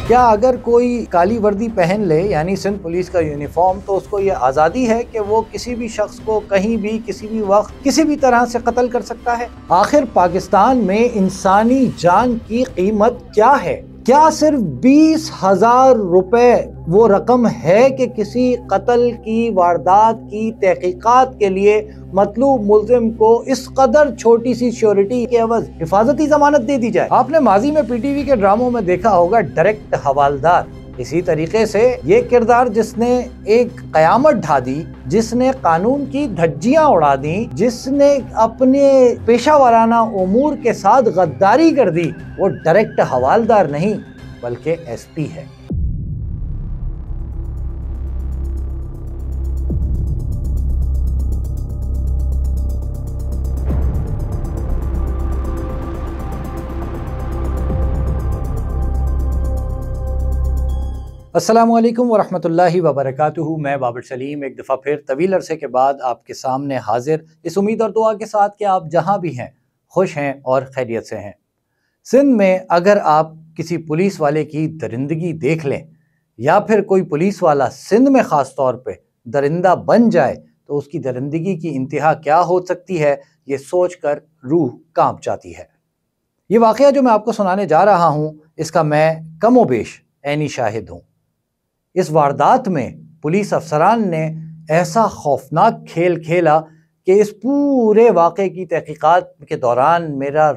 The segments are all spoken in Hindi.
क्या अगर कोई काली वर्दी पहन ले यानी सिंध पुलिस का यूनिफॉर्म तो उसको ये आज़ादी है कि वो किसी भी शख्स को कहीं भी किसी भी वक्त किसी भी तरह से कत्ल कर सकता है? आखिर पाकिस्तान में इंसानी जान की कीमत क्या है? क्या सिर्फ 20,000 रुपए वो रकम है कि किसी कत्ल की वारदात की तहकीकात के लिए मतलूब मुल्जिम को इस कदर छोटी सी श्योरिटी के एवज हिफाजती जमानत दे दी जाए? आपने माजी में पीटीवी के ड्रामों में देखा होगा डायरेक्ट हवालदार। इसी तरीके से ये किरदार जिसने एक कयामत ढा दी, जिसने कानून की धज्जियां उड़ा दी, जिसने अपने पेशा वाराना उमूर के साथ गद्दारी कर दी, वो डायरेक्ट हवालदार नहीं बल्कि एसपी है। अस्सलामुअलैकुम वरहमतुल्लाहि वबरकातुहू। मैं बाबर सलीम एक दफ़ा फिर तवील अरसे के बाद आपके सामने हाजिर, इस उम्मीद और दुआ के साथ कि आप जहाँ भी हैं खुश हैं और खैरियत से हैं। सिंध में अगर आप किसी पुलिस वाले की दरिंदगी देख लें या फिर कोई पुलिस वाला सिंध में ख़ास तौर पे दरिंदा बन जाए तो उसकी दरिंदगी की इंतहा क्या हो सकती है, ये सोच कर रूह कांप जाती है। ये वाक़या जो मैं आपको सुनाने जा रहा हूँ इसका मैं कमो बेश ऐनी शाहिद हूँ। इस वारदात में पुलिस अफसरान ने ऐसा खौफनाक खेल खेला कि इस पूरे वाक़े की तहकीकात के दौरान मेरा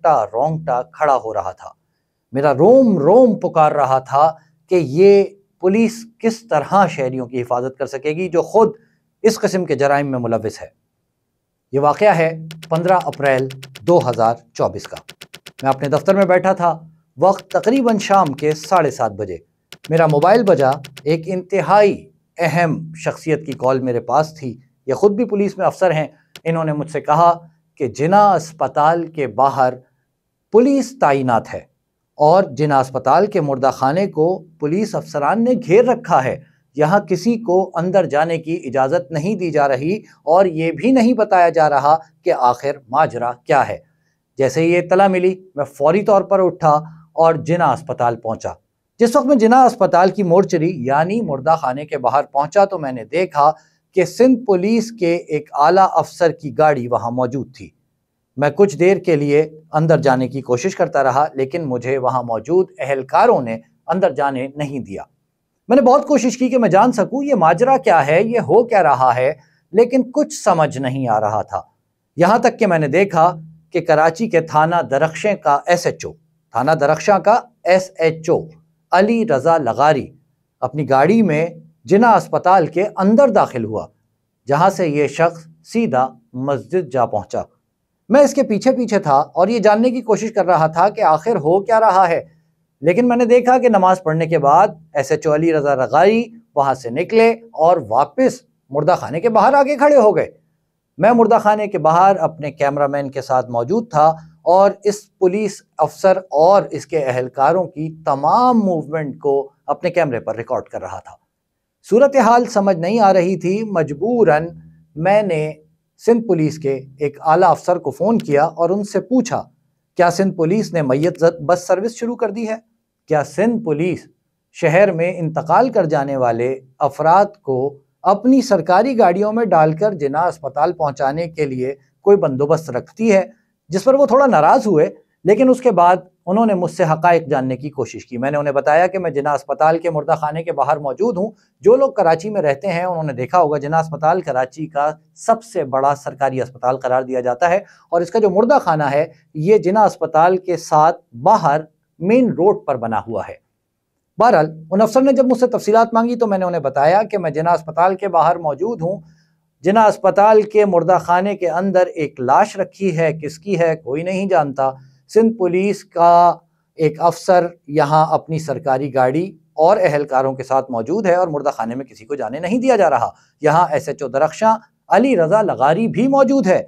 रोंगटा खड़ा हो रहा था, मेरा रोम रोम पुकार रहा था कि ये पुलिस किस तरह शहरियों की हिफाजत कर सकेगी जो खुद इस किस्म के जराइम में मुलविस है। ये वाक़या है 15 अप्रैल 2024 का। मैं अपने दफ्तर में बैठा था, वक्त तकरीबन शाम के 7:30 बजे। मेरा मोबाइल बजा। एक इंतहाई अहम शख्सियत की कॉल मेरे पास थी। ये ख़ुद भी पुलिस में अफसर हैं। इन्होंने मुझसे कहा कि जिना अस्पताल के बाहर पुलिस तैनात है और जिना अस्पताल के मुर्दा खाने को पुलिस अफसरान ने घेर रखा है। यहाँ किसी को अंदर जाने की इजाज़त नहीं दी जा रही और ये भी नहीं बताया जा रहा कि आखिर माजरा क्या है। जैसे ही ये इत्तला मिली मैं फौरी तौर पर उठा और जिना अस्पताल पहुँचा। जिस वक्त मैं जिना अस्पताल की मोर्चरी यानी मुर्दा खाने के बाहर पहुंचा तो मैंने देखा कि सिंध पुलिस के एक आला अफसर की गाड़ी वहां मौजूद थी। मैं कुछ देर के लिए अंदर जाने की कोशिश करता रहा लेकिन मुझे वहां मौजूद अहलकारों ने अंदर जाने नहीं दिया। मैंने बहुत कोशिश की कि मैं जान सकूं ये माजरा क्या है, ये हो क्या रहा है, लेकिन कुछ समझ नहीं आ रहा था। यहां तक कि मैंने देखा कि कराची के थाना दरख्शे का SHO अली रज़ा लगारी अपनी गाड़ी में जिना अस्पताल के अंदर दाखिल हुआ, जहां से ये शख्स सीधा मस्जिद जा पहुंचा। मैं इसके पीछे पीछे था और ये जानने की कोशिश कर रहा था कि आखिर हो क्या रहा है, लेकिन मैंने देखा कि नमाज पढ़ने के बाद SHO अली रज़ा लगारी वहां से निकले और वापस मुर्दा खाने के बाहर आके खड़े हो गए। मैं मुर्दा खाने के बाहर अपने कैमरामैन के साथ मौजूद था और इस पुलिस अफसर और इसके अहलकारों की तमाम मूवमेंट को अपने कैमरे पर रिकॉर्ड कर रहा था। सूरत हाल समझ नहीं आ रही थी। मजबूरन मैंने सिंध पुलिस के एक आला अफसर को फ़ोन किया और उनसे पूछा, क्या सिंध पुलिस ने मैयत बस सर्विस शुरू कर दी है? क्या सिंध पुलिस शहर में इंतकाल कर जाने वाले अफराद को अपनी सरकारी गाड़ियों में डालकर जिना अस्पताल पहुंचाने के लिए कोई बंदोबस्त रखती है? जिस पर वो थोड़ा नाराज़ हुए, लेकिन उसके बाद उन्होंने मुझसे हक़ाइक़ जानने की कोशिश की। मैंने उन्हें बताया कि मैं जिना अस्पताल के मुर्दा खाने के बाहर मौजूद हूँ। जो लोग कराची में रहते हैं उन्होंने देखा होगा जिना अस्पताल कराची का सबसे बड़ा सरकारी अस्पताल करार दिया जाता है और इसका जो मुर्दा खाना है ये जिना अस्पताल के साथ बाहर मेन रोड पर बना हुआ है। बहरहाल उन अफसर ने जब मुझसे तफसीलात मांगी तो मैंने उन्हें बताया कि मैं जिना अस्पताल के बाहर मौजूद हूँ। जिना अस्पताल के मुर्दा खाने के अंदर एक लाश रखी है, किसकी है कोई नहीं जानता। सिंध पुलिस का एक अफसर यहाँ अपनी सरकारी गाड़ी और अहलकारों के साथ मौजूद है और मुर्दा खाने में किसी को जाने नहीं दिया जा रहा। यहाँ SHO दरख्शा अली रज़ा लगारी भी मौजूद है।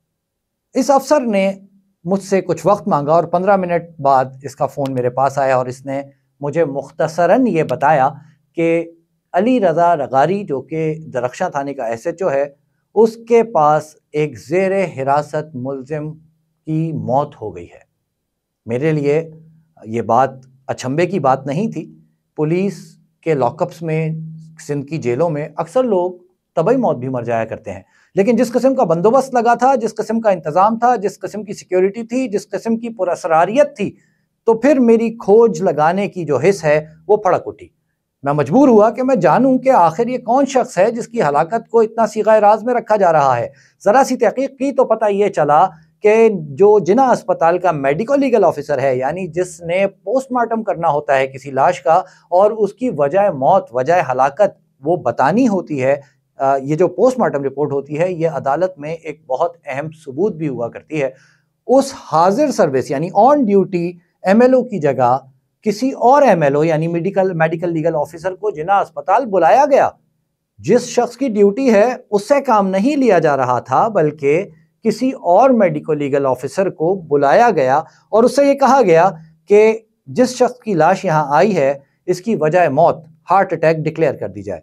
इस अफसर ने मुझसे कुछ वक्त मांगा और 15 मिनट बाद इसका फ़ोन मेरे पास आया और इसने मुझे मुख्तसरन ये बताया कि अली रज़ा लगारी जो कि दरख्शा थाने का SHO है, उसके पास एक ज़ेरे हिरासत मुल्ज़िम की मौत हो गई है। मेरे लिए ये बात अचंभे की बात नहीं थी। पुलिस के लॉकअप्स में, सिंध की जेलों में अक्सर लोग तबई मौत भी मर जाया करते हैं, लेकिन जिस किस्म का बंदोबस्त लगा था, जिस किस्म का इंतजाम था, जिस किस्म की सिक्योरिटी थी, जिस किस्म की पुरअसरारियत थी, तो फिर मेरी खोज लगाने की जो हिस्स है वो फड़क उठी। मैं मजबूर हुआ कि मैं जानूं कि आखिर ये कौन शख्स है जिसकी हलाकत को इतना सीगा राज में रखा जा रहा है। जरा सी तहकीक की तो पता ये चला कि जो जिना अस्पताल का मेडिको लीगल ऑफिसर है, यानी जिसने पोस्टमार्टम करना होता है किसी लाश का और उसकी वजह मौत, वजह हलाकत वो बतानी होती है, ये जो पोस्टमार्टम रिपोर्ट होती है ये अदालत में एक बहुत अहम सबूत भी हुआ करती है। उस हाजिर सर्विस यानी ऑन ड्यूटी एमएलओ की जगह किसी और एमएलओ यानी मेडिकल लीगल ऑफिसर को जिना अस्पताल बुलाया गया। जिस शख्स की ड्यूटी है उससे काम नहीं लिया जा रहा था, बल्कि किसी और मेडिकल लीगल ऑफिसर को बुलाया गया और उससे ये कहा गया कि जिस शख्स की लाश यहां आई है इसकी वजह मौत हार्ट अटैक डिक्लेयर कर दी जाए।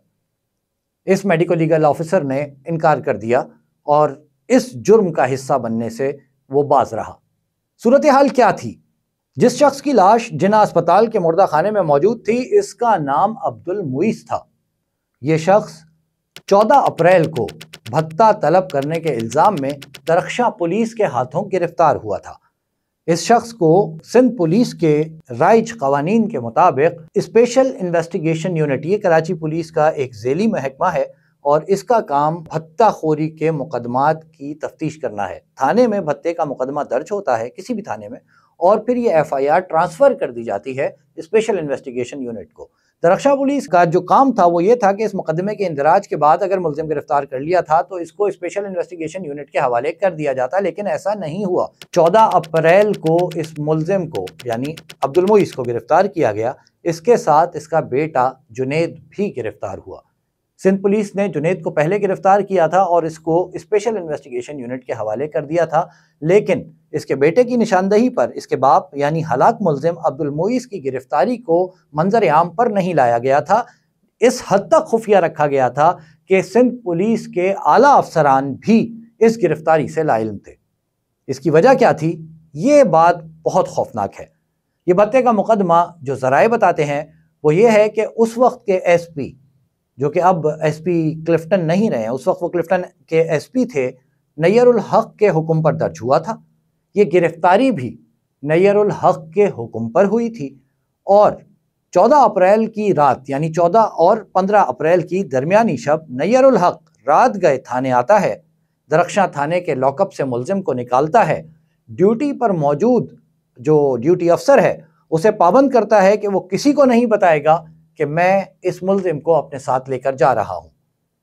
इस मेडिकल लीगल ऑफिसर ने इनकार कर दिया और इस जुर्म का हिस्सा बनने से वो बाज रहा। सूरत हाल क्या थी? जिस शख्स की लाश जिना अस्पताल के मुर्दा खाने में मौजूद थी, इसका नाम अब्दुल मुईस था। यह शख्स 14 अप्रैल को भत्ता तलब करने के इल्जाम में दरख्शां पुलिस के हाथों गिरफ्तार हुआ था। इस शख्स को सिंध पुलिस के राइज कवानीन के मुताबिक स्पेशल इन्वेस्टिगेशन यूनिट, ये कराची पुलिस का एक झेली महकमा है और इसका काम भत्ताखोरी के मुकदमात की तफ्तीश करना है। थाने में भत्ते का मुकदमा दर्ज होता है किसी भी थाने में और फिर ये एफआईआर ट्रांसफर कर दी जाती है स्पेशल इन्वेस्टिगेशन यूनिट को। दरख्शां पुलिस का जो काम था वो ये था कि इस मुकदमे के इंदराज के बाद अगर मुल्जिम गिरफ्तार कर लिया था तो इसको स्पेशल इन्वेस्टिगेशन यूनिट के हवाले कर दिया जाता, लेकिन ऐसा नहीं हुआ। 14 अप्रैल को इस मुल्जिम को यानी अब्दुल मुईस को गिरफ्तार किया गया। इसके साथ इसका बेटा जुनेद भी गिरफ्तार हुआ। सिंध पुलिस ने जुनेद को पहले गिरफ्तार किया था और इसको स्पेशल इन्वेस्टिगेशन यूनिट के हवाले कर दिया था, लेकिन इसके बेटे की निशानदही पर इसके बाप यानी हलाक मुल्जिम अब्दुल मुईस की गिरफ्तारी को मंजर आम पर नहीं लाया गया था। इस हद तक खुफिया रखा गया था कि सिंध पुलिस के आला अफसरान भी इस गिरफ्तारी से लाइल्म थे। इसकी वजह क्या थी? ये बात बहुत खौफनाक है। ये भत्ते का मुकदमा जो जराए बताते हैं वो ये है कि उस वक्त के एसपी, जो कि अब एसपी क्लिफ्टन नहीं रहे हैं, उस वक्त वो क्लिफ्टन के एसपी थे, नैयरुल हक के हुक्म पर दर्ज हुआ था। ये गिरफ्तारी भी नैयरुल हक के हुक्म पर हुई थी और 14 अप्रैल की रात यानी 14 और 15 अप्रैल की दरमियानी शब नैयरुल हक रात गए थाने आता है, दरख्शां थाने के लॉकअप से मुल्जिम को निकालता है, ड्यूटी पर मौजूद जो ड्यूटी अफसर है उसे पाबंद करता है कि वो किसी को नहीं बताएगा कि मैं इस मुल्जिम को अपने साथ लेकर जा रहा हूं।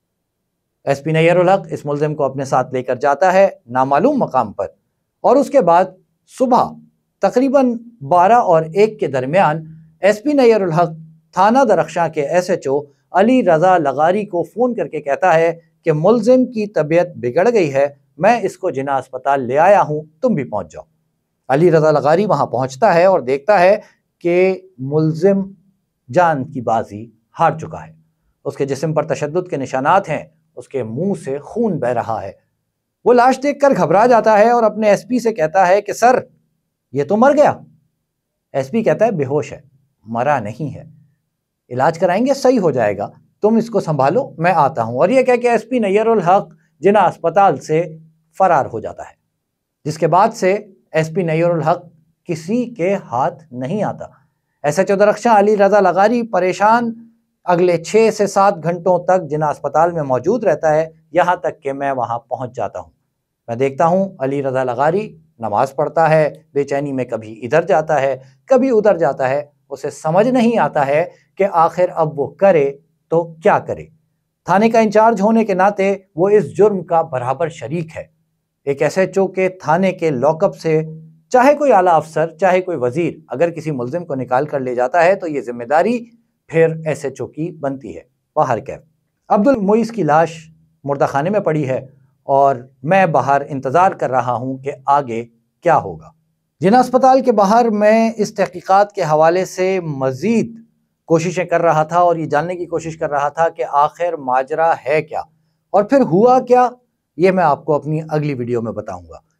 एसपी नैयरुल हक इस मुल्जिम को अपने साथ लेकर जाता है नामालूम मकाम पर और उसके बाद सुबह तकरीबन 12 और 1 के दरमियान एसपी नैयरुल हक थाना दरख्शां के एसएचओ अली रजा लगारी को फ़ोन करके कहता है कि मुल्जिम की तबीयत बिगड़ गई है, मैं इसको जिना अस्पताल ले आया हूं, तुम भी पहुंच जाओ। अली रजा लगारी वहां पहुंचता है और देखता है कि मुल्जिम जान की बाजी हार चुका है। उसके जिस्म पर तशद्दुद के निशानात हैं, उसके मुंह से खून बह रहा है। वो लाश देखकर घबरा जाता है और अपने एसपी से कहता है कि सर ये तो मर गया। एसपी कहता है बेहोश है, मरा नहीं है, इलाज कराएंगे सही हो जाएगा, तुम इसको संभालो, मैं आता हूं। और ये कह के एसपी नैयरुल हक जिना अस्पताल से फरार हो जाता है, जिसके बाद से एसपी नैयरुल हक किसी के हाथ नहीं आता। एसएचओ दरख्शां अली रजा लगारी परेशान अगले 6 से 7 घंटों तक जिना अस्पताल में मौजूद रहता है, यहां तक कि मैं वहां पहुंच जाता हूं। मैं देखता हूं अली रजा लगारी नमाज पढ़ता है, बेचैनी में कभी इधर जाता है कभी उधर जाता है। उसे समझ नहीं आता है कि आखिर अब वो करे तो क्या करे। थाने का इंचार्ज होने के नाते वो इस जुर्म का बराबर शरीक है। एक एसएचओ के थाने के लॉकअप से चाहे कोई आला अफसर चाहे कोई वजीर अगर किसी मुल्जिम को निकाल कर ले जाता है तो ये जिम्मेदारी फिर एसएचओ की बनती है। बाहर कैफ अब्दुल मुईस की लाश मुर्दा खाने में पड़ी है और मैं बाहर इंतज़ार कर रहा हूं कि आगे क्या होगा। जिना अस्पताल के बाहर मैं इस तहकीकात के हवाले से मज़ीद कोशिशें कर रहा था और ये जानने की कोशिश कर रहा था कि आखिर माजरा है क्या और फिर हुआ क्या, ये मैं आपको अपनी अगली वीडियो में बताऊंगा।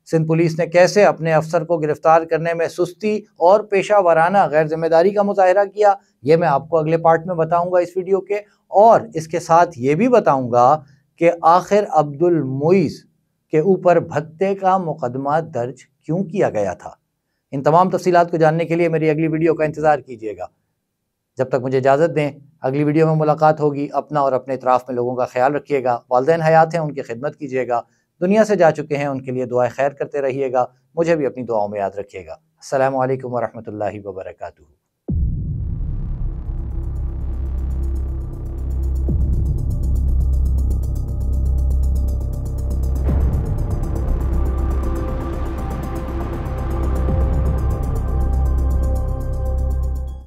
सिंध पुलिस ने कैसे अपने अफसर को गिरफ्तार करने में सुस्ती और पेशा वाराना गैर जिम्मेदारी का मुजाहिरा किया, ये मैं आपको अगले पार्ट में बताऊंगा इस वीडियो के। और इसके साथ ये भी बताऊंगा कि आखिर अब्दुल मुईस के ऊपर भत्ते का मुकदमा दर्ज क्यों किया गया था। इन तमाम तफसीलात को जानने के लिए मेरी अगली वीडियो का इंतजार कीजिएगा। जब तक मुझे इजाज़त दें, अगली वीडियो में मुलाकात होगी। अपना और अपने इतराफ़ में लोगों का ख्याल रखिएगा। वालिदैन हयात हैं, उनकी खिदमत कीजिएगा। दुनिया से जा चुके हैं, उनके लिए दुआएं खैर करते रहिएगा। मुझे भी अपनी दुआओं में याद रखिएगा। अस्सलामु अलैकुम व रहमतुल्लाहि व बरकातुहू।